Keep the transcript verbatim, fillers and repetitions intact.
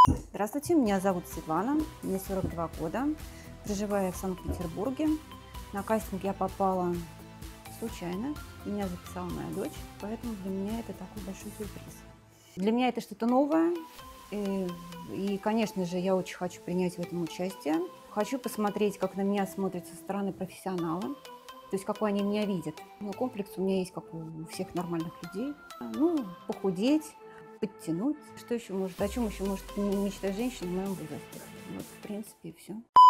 Здравствуйте, меня зовут Светлана, мне сорок два года, проживаю в Санкт-Петербурге. На кастинг я попала случайно, меня записала моя дочь, поэтому для меня это такой большой сюрприз. Для меня это что-то новое, и, и, конечно же, я очень хочу принять в этом участие. Хочу посмотреть, как на меня смотрят со стороны профессионалы, то есть какой они меня видят. Ну, комплекс у меня есть, как у всех нормальных людей. Ну, похудеть, подтянуть. Что еще может, о чем еще может мечтать женщина в моем возрасте? Вот, в принципе, и все.